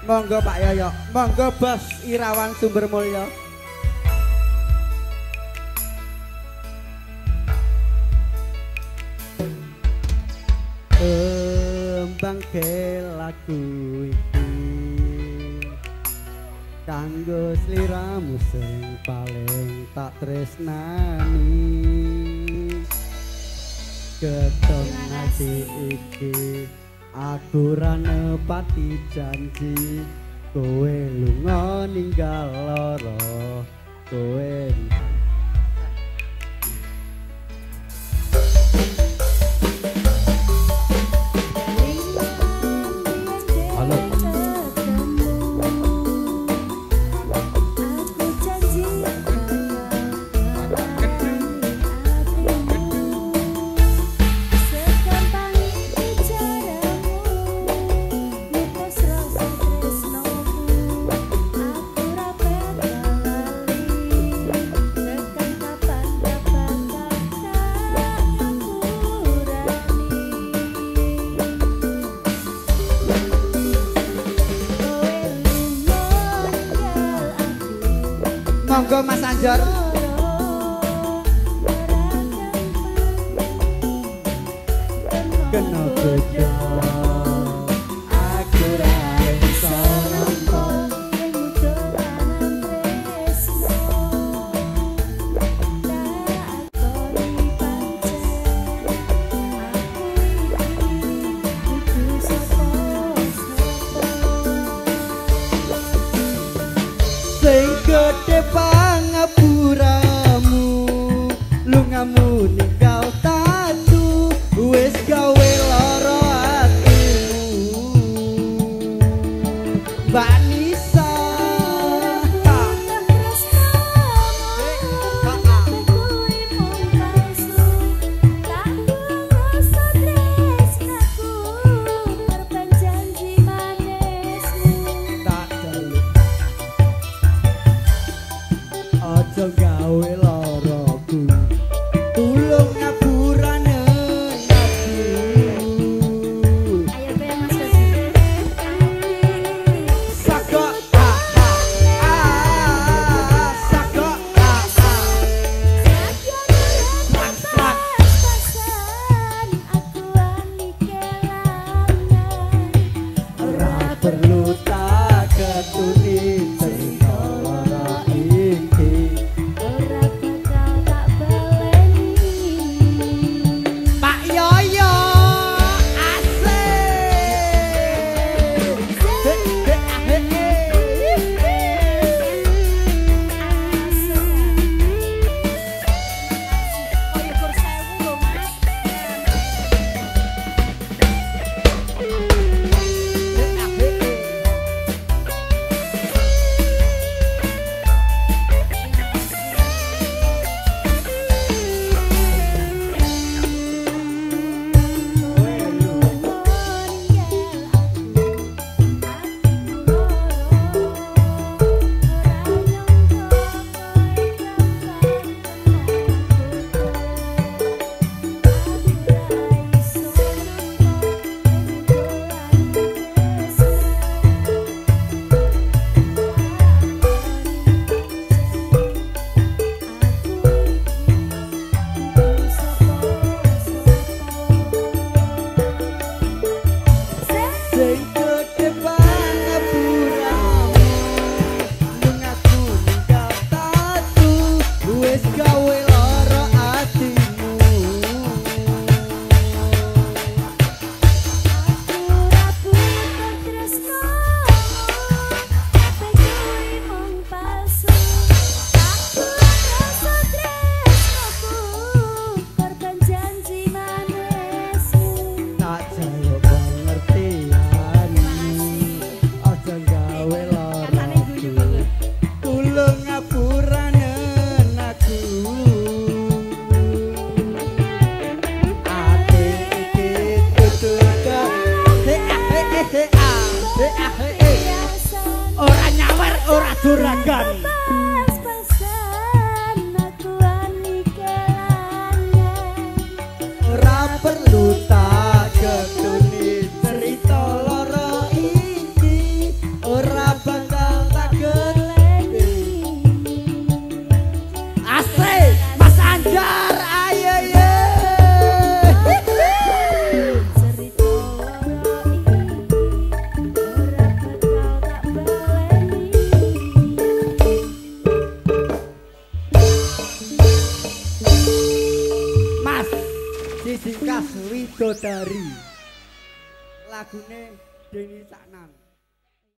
Monggo Pak Yoyo, monggo Bos Irawan Sumber Mulya. Bangke lagu iki kanggo sliramu sing paling tak tresnani. Keton ati iki aku ra nepati janji, kowe lunga ninggal lara, kowe monggo Mas Anjar. Kena beda aku ra iso nampa sing gedhe pangapuramu, lungamu ninggal tatu, wis gawe lara atimu. Mbak Nisa aja gawe laraku, tulung ngapurane aku. Ayo Mas Dodi. Sakok sakok ora perlu tak ketuni cerita lara iki. Pak Yoyo ora nyawer ora duragan. Ora perlu tak ketuni cerita lara iki. Mas Sisingkas Widodari lagune Deni Saknan.